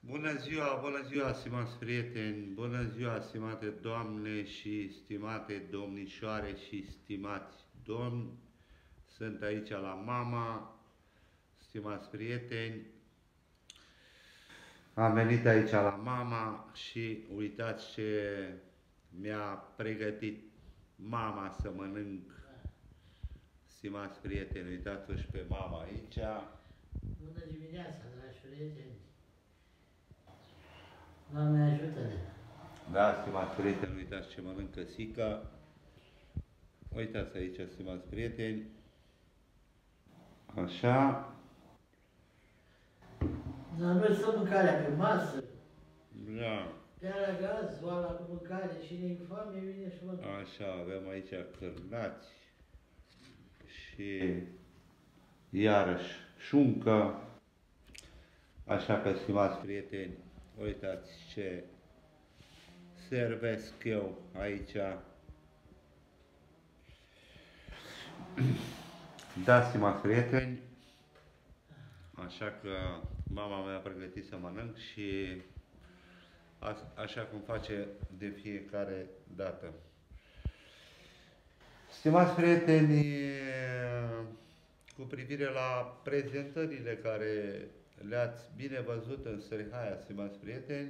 Bună ziua, stimați prieteni, bună ziua, stimate doamne și stimate domnișoare și stimați domni. Sunt aici la mama, stimați prieteni. Am venit aici la mama și uitați ce mi-a pregătit mama să mănânc. Stimați prieteni, uitați-vă și pe mama aici. Bună dimineața, dragi prieteni! Doamne ajută-ne! Da, stimați prieteni, uitați ce mănâncă Sica. Uitați aici, stimați prieteni. Așa. Dar noi stăm mâncarea pe masă, Da. pe la gaz, oala cu mâncare, cine-i foame, vine și mănâncă. Așa, avem aici cârnați și iarăși șuncă. Așa că, stimați prieteni, uitați ce servesc eu aici. Da, stimați prieteni, așa că mama mea a pregătit să mănânc și așa cum face de fiecare dată. Stimați prieteni, cu privire la prezentările care le-ați bine văzut în Sărihaia, stimați prieteni,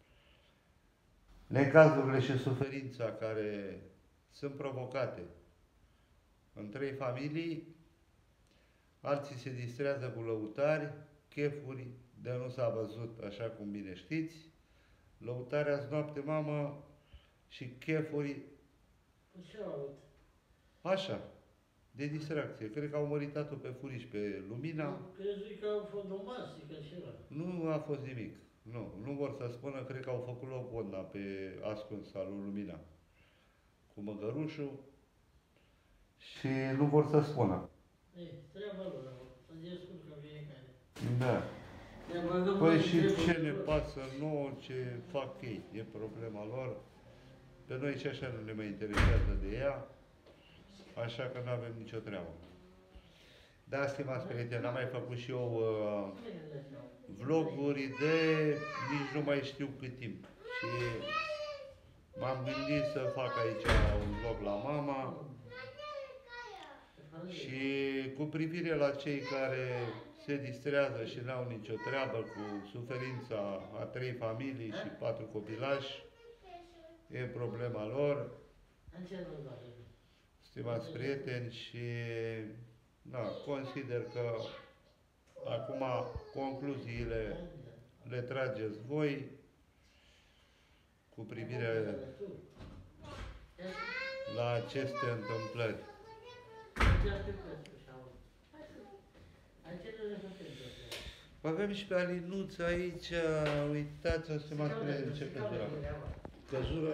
necazurile și suferința care sunt provocate în 3 familii, alții se distrează cu lăutari, chefuri de nu s-a văzut, așa cum bine știți, lăutarea azi noapte, mamă, și chefuri Ce au avut? așa, de distracție. Cred că au măritat-o pe furiș, pe Lumina. Crezui că au fost domestică ceva. Nu a fost nimic. Nu vor să spună, cred că au făcut locodna pe ascuns al lui Lumina cu măgărușul și nu vor să spună. Ei, treaba lor, să descurcă fiecare. Da. Ne băgăm Păi noi și treburi ce ne lor. pasă nouă, ce fac ei? E problema lor. Pe noi și așa nu ne mai interesează de ea, așa că nu avem nicio treabă. Da, stimați prieteni, am mai făcut și eu vloguri de nici nu mai știu cât timp. Și m-am gândit să fac aici un vlog la mama și cu privire la cei care se distrează și n-au nicio treabă cu suferința a 3 familii și 4 copilași, e problema lor, stimați prieteni, și da, consider că acum concluziile le trageți voi cu privire la aceste întâmplări. Avem și pe Alinuța aici, uitați-vă, stimați prieteni, ce căzură. Căzură?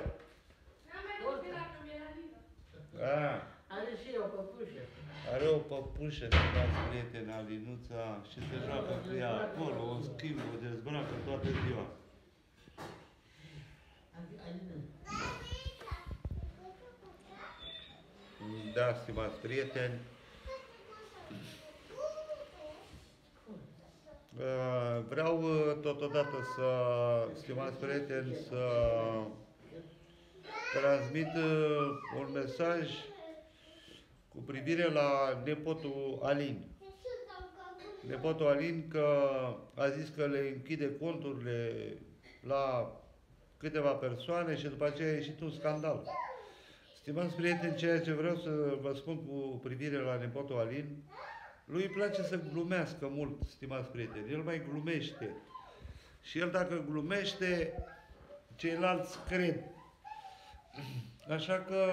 Are și o păpușă. Are o păpușă, stimați prieteni, Alinuța, și se joacă cu ea acolo, o schimbă, o dezbracă toată ziua. Da, stimați prieteni, vreau totodată să, stimați prieteni, să transmit un mesaj cu privire la nepotul Alin. Nepotul Alin că a zis că le închide conturile la câteva persoane și după aceea a ieșit un scandal. Stimați prieteni, ceea ce vreau să vă spun cu privire la nepotul Alin, lui îi place să glumească mult, stimați prieteni. El mai glumește. Și el dacă glumește, ceilalți cred. Așa că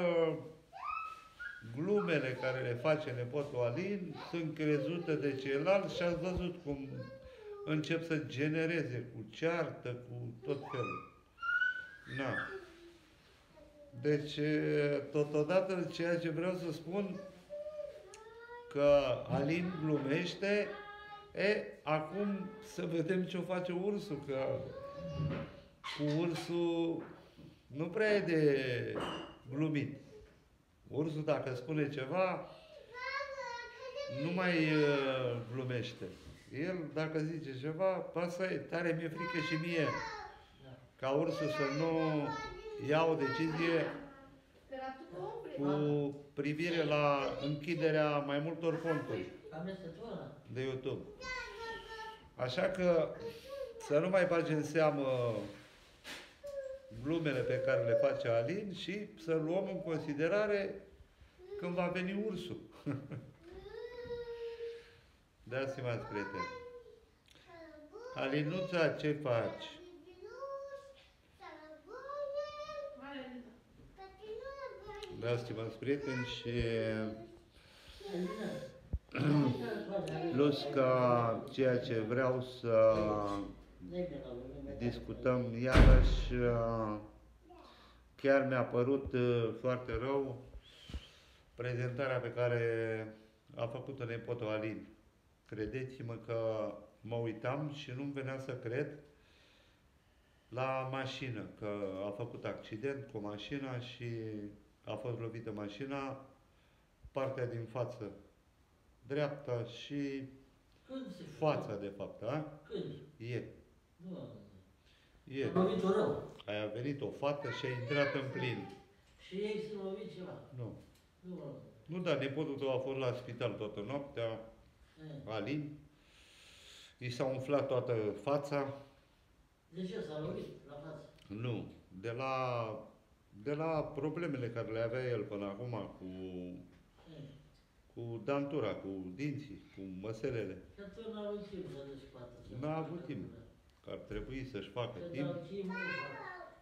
glumele care le face nepotul Alin sunt crezute de ceilalți și ați văzut cum încep să genereze cu ceartă, cu tot felul. Na. Deci, totodată, ceea ce vreau să spun, că Alin glumește, acum să vedem ce o face ursul, că cu ursul nu prea e de glumit. Ursul, dacă spune ceva, nu mai glumește. El, dacă zice ceva, asta e, tare mi-e frică și mie, Da. ca ursul să nu ia o decizie cu privire la închiderea mai multor conturi Amestătura. de YouTube. Așa că să nu mai bagi în seamă glumele pe care le face Alin și să luăm în considerare când va veni ursul. Da, stimați prieteni. Alinuța, ce faci? Da, stimați prieteni, și plus că ceea ce vreau să discutăm iarăși, chiar mi-a părut foarte rău prezentarea pe care a făcut-o nepotul Alin. Credeți-mă că mă uitam și nu-mi venea să cred la mașină, că a făcut accident cu mașina și a fost lovită mașina, partea din față dreapta și Când se fața, de fapt, a? Când? Ieri. Nu am Ieri. lovit-o rău. A venit o fată și a intrat în plin. Și ei s-au lovit ceva. Nu. Nu am Nu, dar nepotul tău a fost la spital toată noaptea, Alin. I s-a umflat toată fața. De ce s-a lovit la față? Nu. De la problemele care le avea el până acum cu dantura, cu dinții, cu măselele. Că tot n-a avut timp să descoată. N-a avut timp. Că ar trebui să-și facă Că timp. dau timp, nu fac.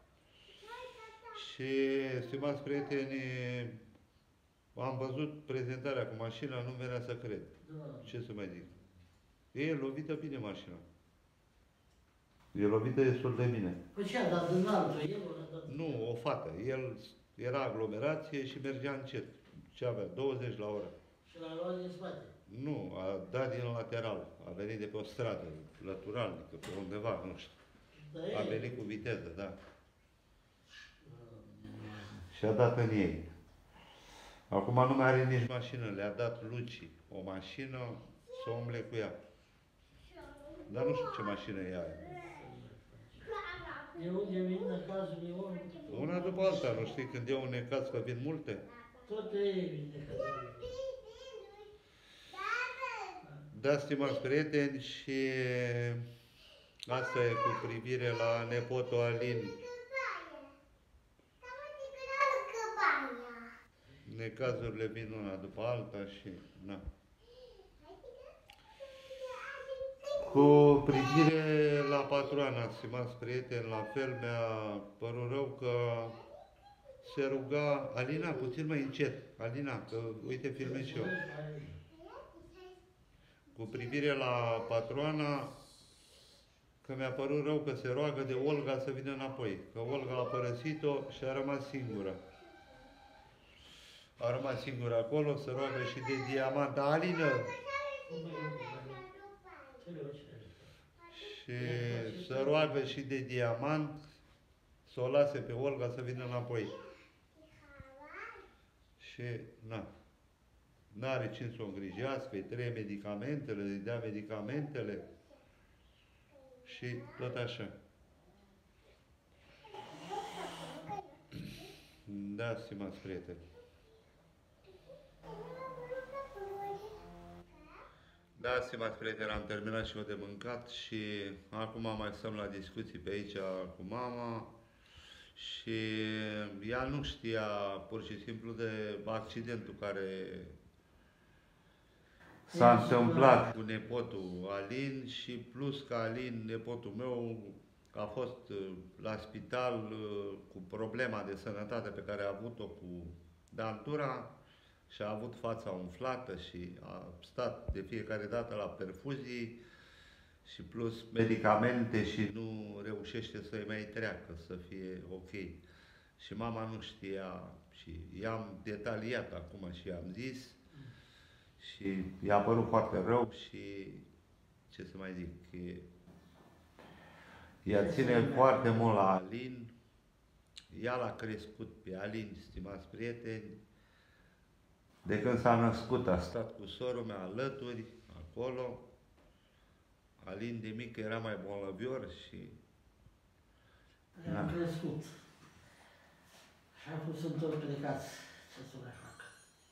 Și, stimați prieteni, am văzut prezentarea cu mașina, nu venea să cred. Da. Ce să mai zic? E lovită bine mașina. E lovită destul de bine. Păi ce a dat în altul? El a dat... Nu, o fată. El era aglomerație și mergea încet. Ce avea? 20 la oră. Și l-a luat din spate. Nu, a dat din lateral. A venit de pe o stradă, lăturalnică, pe undeva, nu știu. Da, A venit cu viteză, da. Și a dat în ei. Acum nu mai are nici mașină, le-a dat Luci o mașină să umble cu ea. Dar nu știu ce mașină e aia. E unde vin necazul, e unde... Una după alta, nu știi, când e un necaz că vin multe? Tot ei vin necazul. Da, stimați prieteni, și asta e cu privire la nepotul Alin. Necazurile vin una după alta și... na. Cu privire la patroana, stimați prieteni, la fel mi-a părut rău că se ruga... Alina, puțin mai încet. Alina, că uite, filmez și eu. Cu privire la patroana, că mi-a părut rău că se roagă de Olga să vină înapoi. Că Olga a părăsit-o și a rămas singură. A rămas singură acolo, se roagă și de Diamant. Dar Alină! Și se roagă și de Diamant să o lase pe Olga să vină înapoi. Și, na, n-are cine să o îngrijească, îi trebuie medicamentele, îi dea medicamentele și tot așa. Da, stimați prieteni. Da, stimați prieteni, am terminat și eu de mâncat și acum mai stăm la discuții pe aici cu mama și ea nu știa pur și simplu de accidentul care s-a întâmplat cu nepotul Alin și plus că Alin, nepotul meu, a fost la spital cu problema de sănătate pe care a avut-o cu dantura și a avut fața umflată și a stat de fiecare dată la perfuzii și plus medicamente și nu reușește să-i mai treacă, să fie ok. Și mama nu știa și i-am detaliat acum și i-am zis și i-a părut foarte rău și ce să mai zic, ea ține foarte mult la Alin, ea l-a crescut pe Alin, stimați prieteni, de când s-a născut a stat cu sora mea alături, acolo, Alin de mic era mai bolnavior și... Am crescut. Și acum sunt toți plecați. Ce să mai fac?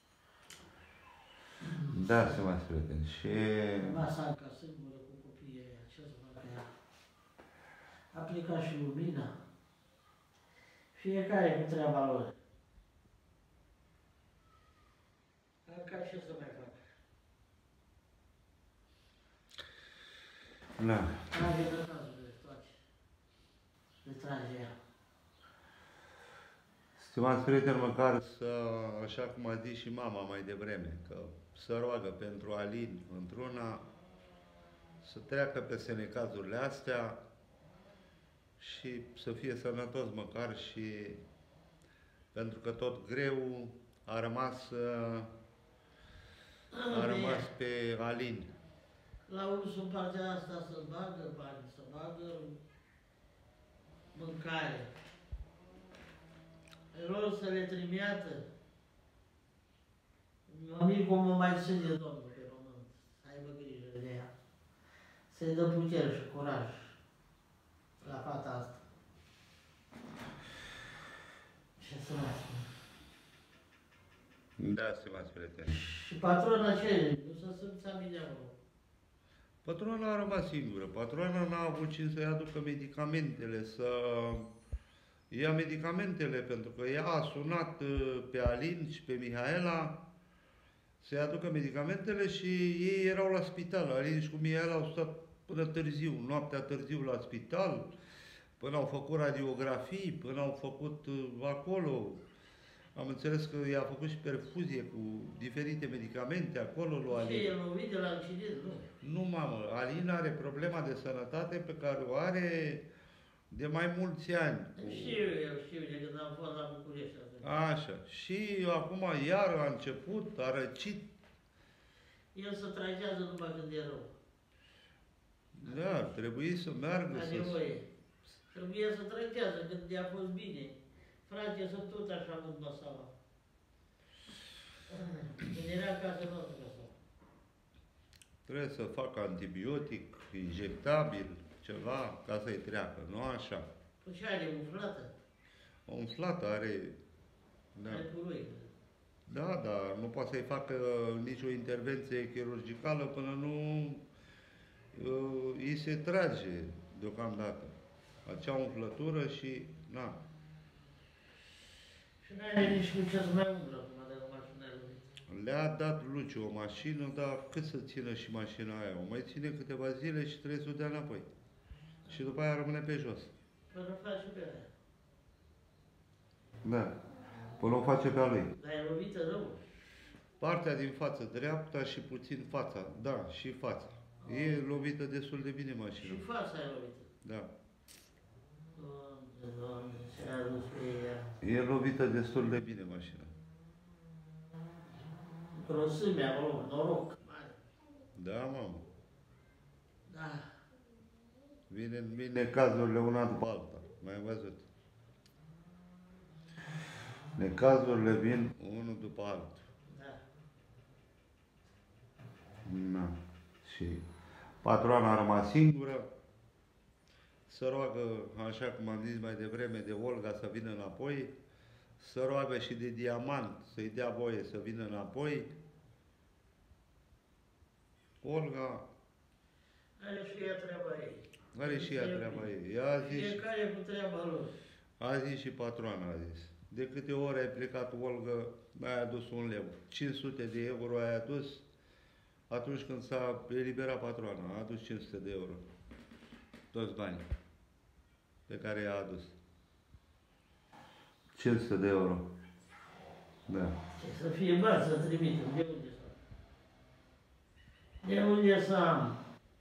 Da, stimați prieteni, și... Rămas Anca singură cu copiii ăia. Ce să facă ea? A plecat și lumina. Fiecare cu treaba lor. Anca ce să mai fac? Da. Trage de cazurile toate. Le trage ea. Stimați prieteni, măcar să, așa cum a zis și mama mai devreme, că să roagă pentru Alin într-una, să treacă peste necazurile astea și să fie sănătos măcar și pentru că tot greu a rămas pe Alin. La ursul în partea asta să bagă bani, să bagă mâncare. Lor să le trimiată. Mămicul mă mai ține Domnul pe pământ, să aibă grijă de ea. Să-i dă putere și curaj la fata asta. Ce să mai spun? Da, stimați prieteni. Și patrona ce? Nu să simța mine acolo. Patrona a rămas singură. Patrona n-a avut cine să-i aducă medicamentele, să ia medicamentele, pentru că ea a sunat pe Alin și pe Mihaela să-i aducă medicamentele și ei erau la spital. Alin și cu Mihaela au stat până târziu, noaptea târziu la spital, până au făcut radiografii, până au făcut acolo. Am înțeles că i-a făcut și perfuzie cu diferite medicamente acolo lui Alin. Ce, e lovit de la accident, nu? Nu, mamă, Alin are problema de sănătate pe care o are de mai mulți ani. Știu, de când am fost la București. Așa. Și acum iar a început, a răcit. El se tragează numai când e rău. Da, ar trebui să meargă La să... nevoie. Trebuie să tragează când i-a fost bine. Frate, sunt tot așa mult masala. Când era acasă, nu o să. Trebuie să facă antibiotic, injectabil, ceva, ca să-i treacă, nu așa? Păi ce are, umflată? Umflată are... Da. Are puroi. Da, dar nu poate să-i facă nicio intervenție chirurgicală până nu îi se trage deocamdată acea umflătură și... Na. Și n-are nici cu ce să mai umblă acum de la mașină lui. Le-a dat Luciu o mașină, dar cât să țină și mașina aia? O mai ține câteva zile și trebuie să o dea înapoi. Și după aia rămâne pe jos. Până face pe aia. Da. Până o face pe a lui. Dar e lovită rău. Partea din față dreapta și puțin fața. Da, și fața. E lovită destul de bine mașina. Și fața e lovită. Da. Doamne, ce a adus pe ea. E lovită destul de bine mașina. Grosime acolo, noroc mare. Da, mamă. Da. Vine cazurile una după alta. Mai ai văzut? Necazurile vin unul după altul. Da. Na. Și patroana a rămas singură. Să roagă, așa cum am zis mai devreme, de Olga să vină înapoi. Să roagă și de Diamant să-i dea voie să vină înapoi. Olga Are și ea treaba ei. are și ea treaba ei. Ea a zis, Fiecare cu treaba lor. a zis și patroana a zis. De câte ori ai plecat, Olga, ai adus 1 leu. 500 de euro ai adus atunci când s-a eliberat patroana. A adus 500 de euro. Toți banii pe care i-a adus. 500 de euro. Da. Ce să fie bani să trimită. De unde să am? De unde să am?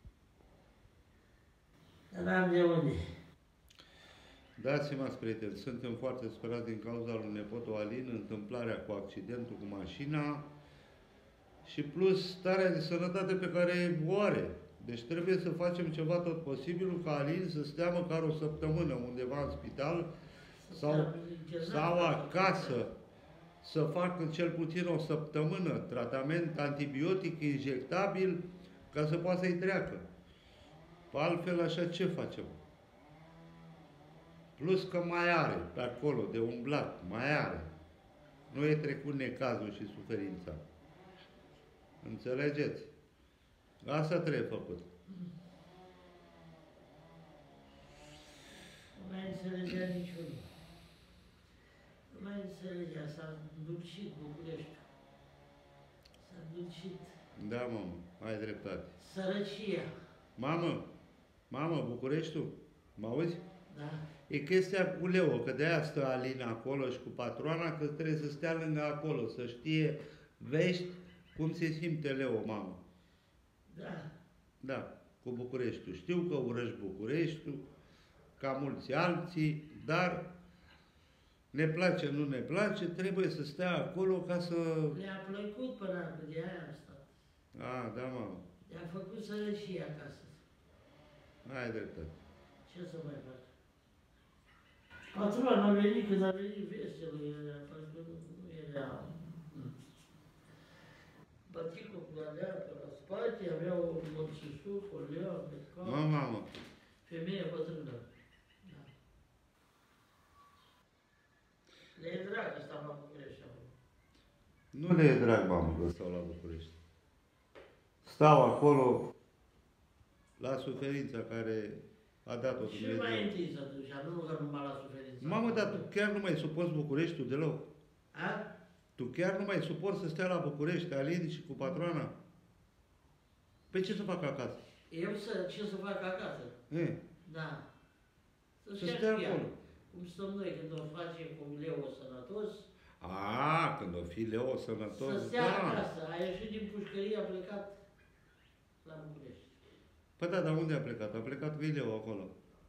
Că n-am de unde. Dați-mă, prieteni, suntem foarte sperați din cauza lui nepotul Alin, întâmplarea cu accidentul cu mașina și plus starea de sănătate pe care o are. Deci trebuie să facem ceva tot posibilul ca Alin să stea măcar o săptămână undeva în spital sau acasă, să facă cel puțin o săptămână tratament antibiotic injectabil ca să poată să-i treacă. Altfel așa ce facem? Plus că mai are pe acolo de umblat, mai are. Nu e trecut necazul și suferința. Înțelegeți? Asta trebuie făcut. Nu mai înțelegea niciunul. Nu mai înțelegea, s-a îndulcit Bucureștiul. S-a îndulcit. Da, mamă, ai dreptate. Sărăcia. Mamă, Bucureștiul, mă auzi? Da. E chestia cu Leo, că de-aia stă Alina acolo și cu patroana, că trebuie să stea lângă acolo, să știe vești cum se simte Leo, mamă. Da. Da, cu Bucureștiul. Știu că urăști Bucureștiul, ca mulți alții, dar ne place, nu ne place, trebuie să stea acolo ca să... Le-a plăcut până acum, de aia am stat. A, da, mamă, Le-a făcut sărăcie acasă. ai dreptate. Ce să mai fac? Patrona a venit când a venit vesel, era, parcă nu era... Băticul cu alea pe la spate, avea o mărțișuc, o lea, pe cap. Mamă, Femeie bătrână. Da. Le e drag că stau la București acolo. nu le e drag, mamă, că stau la București. Stau acolo la suferința care a dat-o Și Dumnezeu. mai întâi să duci, nu că numai la suferință. Mamă, dar tu chiar nu mai suporți Bucureștiul deloc? A? Tu chiar nu mai suporți să stea la București, Alin și cu patroana? Păi ce să fac acasă? Eu ce să fac acasă? E, Da. să stea acolo. Cum stăm noi când o facem cu Leo sănătos, A, când o fi Leo sănătos, să stea da. acasă. A ieșit din pușcărie, a plecat la București. Păi da, dar unde a plecat? A plecat cu Leo acolo.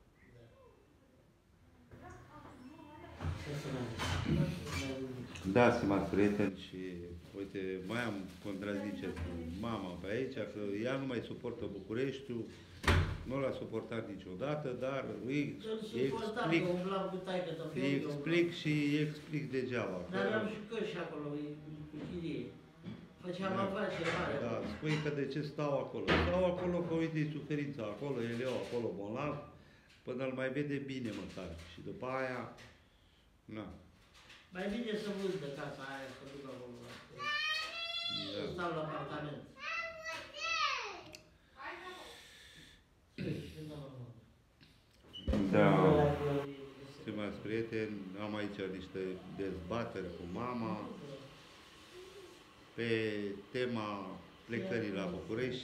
Ce să mai Da, stimați prieteni, și uite, mai am contraziceri cu mama pe aici, că ea nu mai suportă Bucureștiul, nu l-a suportat niciodată, dar îi Îl suportam, explic, că umblam cu taică, dar îi explic și îi explic degeaba. Dar că- am și căși acolo, cu chirie. Făceam Da. afaceri mari. Da, spui că de ce stau acolo. Stau acolo că uite e suferința acolo, e Leo acolo bolnav, până îl mai vede bine măcar. Și după aia, na, Mai bine să vândă casa aia, să duc acolo. Să da. stau la apartament. Da, stimați prieteni, am aici niște dezbateri cu mama pe tema plecării la București.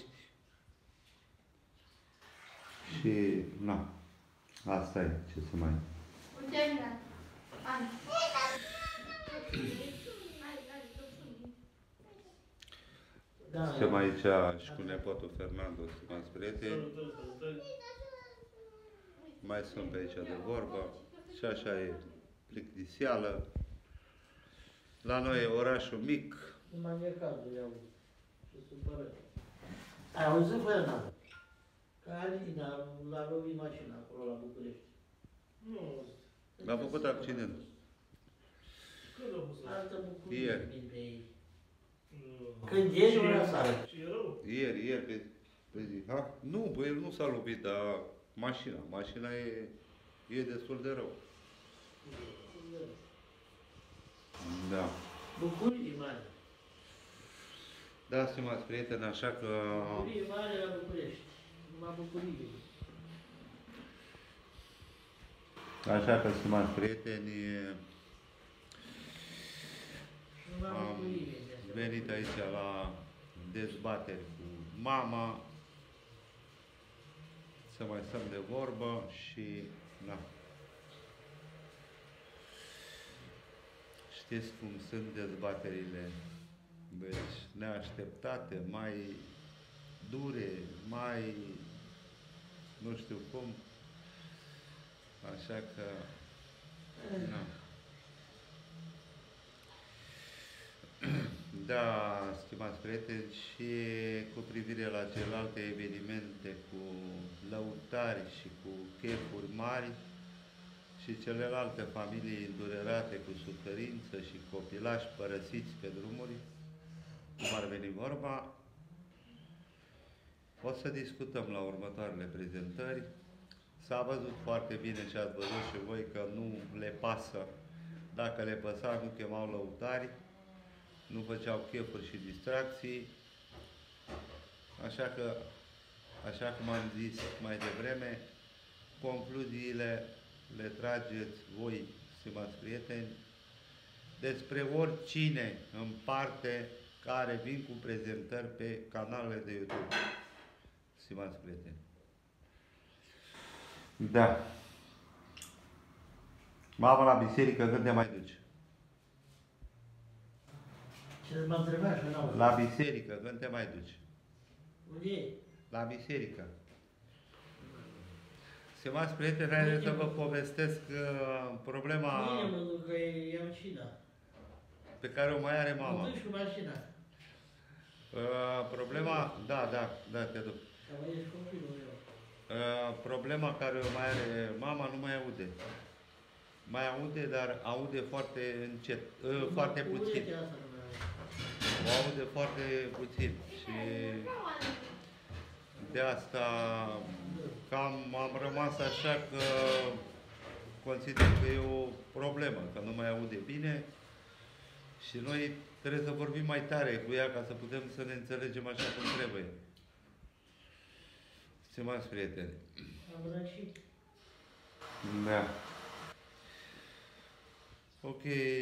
Și, na, asta e, ce să mai... Da, Suntem aici și cu nepotul Fernando, stimați prieteni. Mai sunt pe aici de vorbă și așa e plictisială. La noi e orașul mic. Nu mai e cazul, iau. Ce supără. Ai auzit, Fernando? Că Alina l-a lovit mașina acolo la București. Nu, A făcut accident. când a fost asta? Altă București Ieri. vin pe ei. Când ieri, ori aseară. Și e rău? Ieri pe zi. Ha? Nu, băi, el nu s-a lovit, dar mașina. Mașina e destul de rău. Da. Bucurii mari. Da, stimați prieteni, așa că... Bucurii mari la București. Numai bucurii. Așa că, stimați prieteni, Numai am bucurii. venit aici la dezbateri cu mama, să mai stăm de vorbă și, na. Știți cum sunt dezbaterile, deci neașteptate, mai dure, mai nu știu cum, așa că, na. Da, stimați prieteni, și cu privire la celelalte evenimente cu lăutari și cu chefuri mari și celelalte familii îndurerate cu suferință și copilași părăsiți pe drumuri, cum ar veni vorba, O să discutăm la următoarele prezentări. S-a văzut foarte bine și ați văzut și voi că nu le pasă. Dacă le păsa, nu chemau lăutari, nu făceau chefuri și distracții. Așa că, așa cum am zis mai devreme, concluziile le trageți voi, stimați prieteni, despre oricine în parte care vin cu prezentări pe canalele de YouTube. Stimați prieteni. Da. Mama la biserică când te mai duci? Ce m-a întrebat și n-au. La biserică când te mai duci? Unde e? La biserică. Stimați prieteni, haideți să vă povestesc problema Mâine mă duc, că e mașina. pe care o mai are Mă mama. duc cu mașina. Problema, da, te duc. Că mai ești copilul meu. Problema care o mai are mama nu mai aude. Mai aude, dar aude foarte încet, foarte puțin. Uretea asta nu mai O aude foarte puțin și de asta cam am rămas așa că consider că e o problemă, că nu mai aude bine și noi trebuie să vorbim mai tare cu ea ca să putem să ne înțelegem așa cum trebuie. Stimați prieteni. Am răcit. Da. Ok,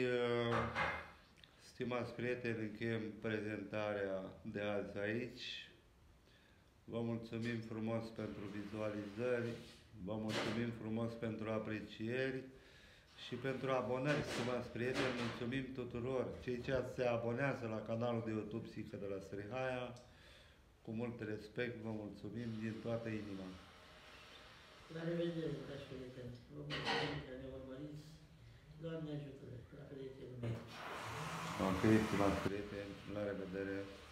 stimați prieteni, încheiem prezentarea de azi aici. Vă mulțumim frumos pentru vizualizări, vă mulțumim frumos pentru aprecieri și pentru abonări, stimați prieteni. Mulțumim tuturor cei ce se abonează la canalul de YouTube Psihică de la Strihaia. Cu mult respect, vă mulțumim din toată inima. La revedere, dragi prieteni. Vă mulțumim că ne urmăriți. Doamne ajută, la prietenul meu. Ok, stimați prieteni, la revedere.